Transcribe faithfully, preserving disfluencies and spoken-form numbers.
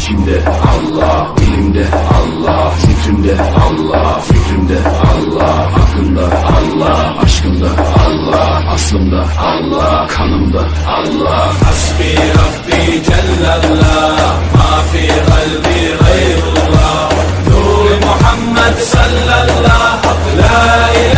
İçimde Allah, dilimde Allah, zikrimde Allah, fikrimde Allah, aklımda Allah, aşkımda Allah, aslımda Allah, kanımda Allah. Hasbi Rabbi Cellallah, ma fi kalbi gayrullah, Nur Muhammed sallallahu la ilahe